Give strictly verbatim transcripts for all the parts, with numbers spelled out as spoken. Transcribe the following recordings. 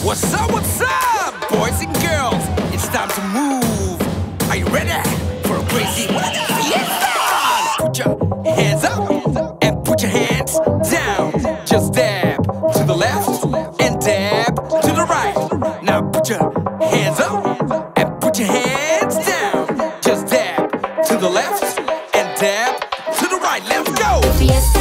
What's up, what's up, boys and girls? It's time to move. Are you ready for a crazy fiesta? Put your hands up and put your hands down. Just dab to the left and dab to the right. Now put your hands up and put your hands down. Just dab to the left and dab to the right. Let's go. Fiesta.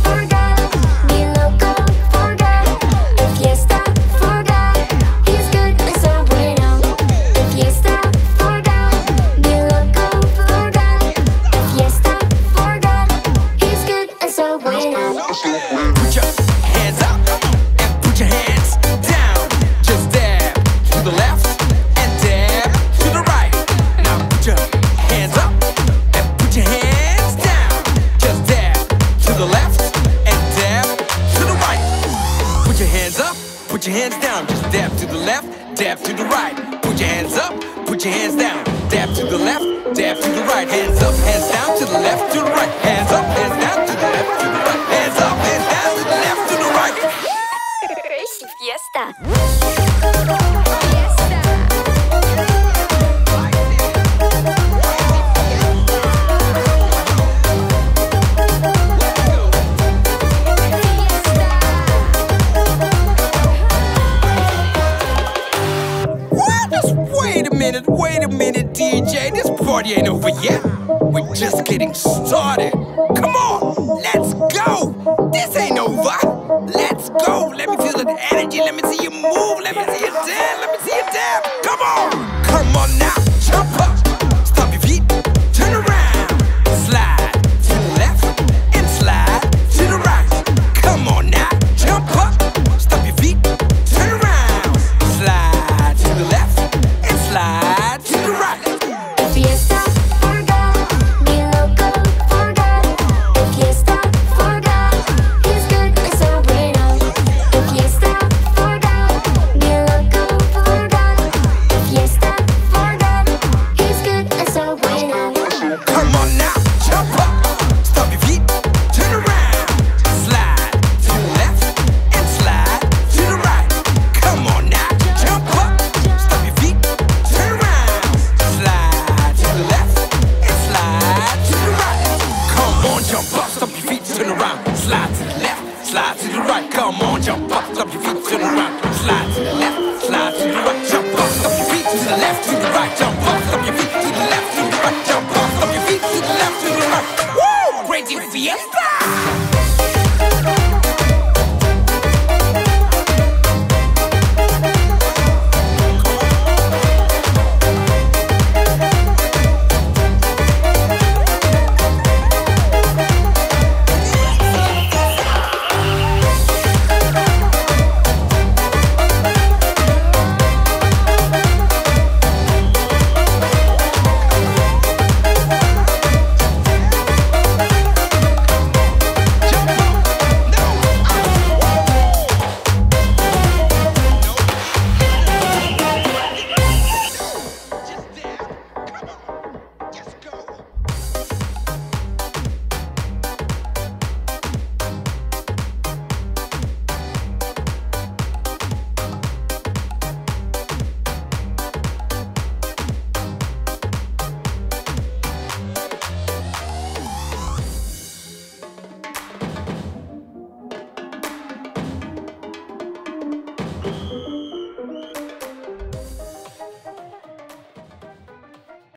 Put your hands up and put your hands down. Just dab to the left and dab to the right. Now put your hands up and put your hands down. Just dab to the left and dab to the right. Put your hands up, put your hands down. Just dab to the left, dab to the right. Put your hands up, put your hands down. Dab to the left, dab to the right. Hands up, hands down, to the left, to the right. Hands up, hands down, to the left, to the right. Hands up, hands down, to the left, to the right. Fiesta. What? Just wait a minute, wait a minute, D J. This party ain't over yet. We're just getting started. Come on, let's go. This ain't over. Let's go. Let me feel the energy. Let me see you move. Let me see you dance. Let me see you dance. Come on. Come on now. Jump up. Stop your feet. Turn around. Slide to the left and slide to the right. Come on now. Jump up. Stop your feet. Turn around. Slide to the left and slide to the right. Fiesta. Slide to the left, slide to the right. Come on, jump up, stop your feet, turn around. Slide to the left, slide to the right. Jump up, stop your feet to the left, to the right. Jump up.